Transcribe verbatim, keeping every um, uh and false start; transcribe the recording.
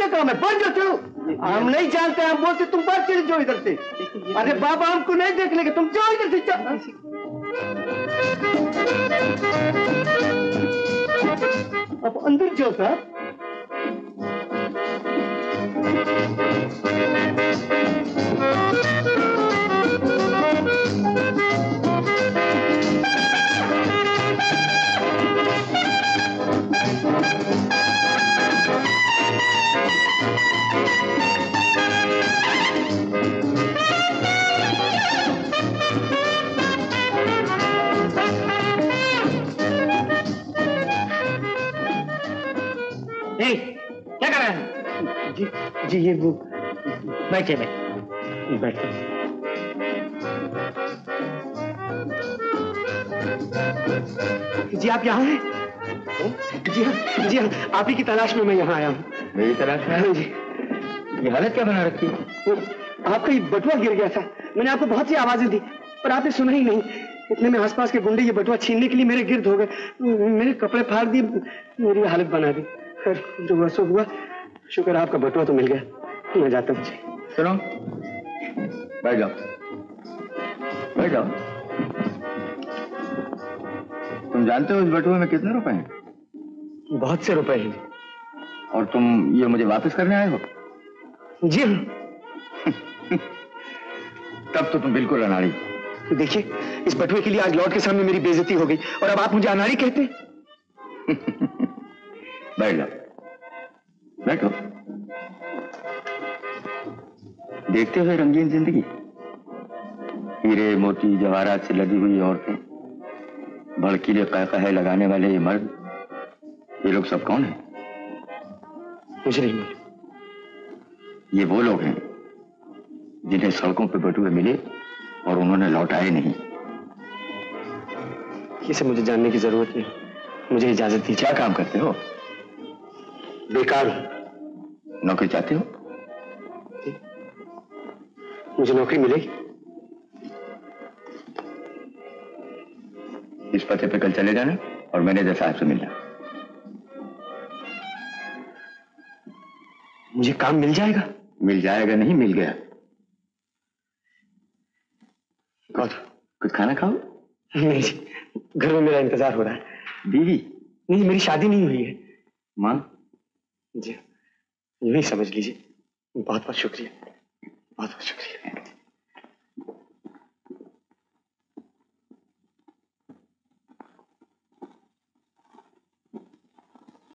क्या काम है? बंद जो चलो। हम नहीं जानते, हम बोलते तुम बात चले जाओ इधर से। अरे बाबा हमको नहीं देख लेंगे, तुम जाओ इधर से। अब अंदर जाओ साहब। क्या कर रहे हैं? जी जी ये वो बैठे बैठे बैठे। जी आप यहाँ हैं? जी हाँ जी हाँ, आप ही की तलाश में मैं यहाँ आया हूँ। मेरी तलाश में? हाँ जी। ये हालत क्या बना रखी? आपका ये बटुआ गिर गया था, मैंने आपको बहुत सी आवाजें दी पर आपने सुना ही नहीं। इतने में आसपास के गुंडे ये बटुआ छीनने के लिए मेरे गिर्द हो गए, मेरे कपड़े फाड़ दिए, मेरी हालत बना दी। खैर जो हुआ सो हुआ, शुक्र आपका बटुआ तो मिल गया। मैं जाता हूँ। सुनो, बैठ जाओ बैठ जाओ। तुम जानते हो इस बटुए में कितने रुपए हैं? बहुत से रुपए हैं। और तुम ये मुझे वापस करने आए हो? जी हाँ। तब तो तुम बिल्कुल अनाड़ी। देखिए इस बटुए के लिए आज लॉर्ड के सामने मेरी बेइज्जती हो गई और अब आप मुझे अनाड़ी कहते? बैठ जाओ बैठो। देखते हुए रंगीन जिंदगी, हीरे मोती जवाहरात से लदी हुई औरतें, भड़कीले कहकहे लगाने वाले ये मर्द, ये लोग सब कौन हैं? मुझे नहीं मालूम। ये वो लोग हैं जिन्हें सड़कों पे बटुए मिले और उन्होंने लौटाए नहीं। ये सब मुझे जानने की जरूरत नहीं, मुझे इजाजत दीजिए। क्या काम करते हो? बेकार हूं। नौकरी चाहते हो? मुझे नौकरी मिलेगी? इस पते पे कल चले जाना और मैनेजर साहब से मिलना। मुझे काम मिल जाएगा? मिल जाएगा नहीं, मिल गया। कौन? कुछ खाना खाओ? नहीं जी, घर में मेरा इंतजार हो रहा है। बीवी? नहीं, मेरी शादी नहीं हुई है। माँ? जी यूं ही समझ लीजिए। बहुत बहुत शुक्रिया, बहुत बहुत शुक्रिया।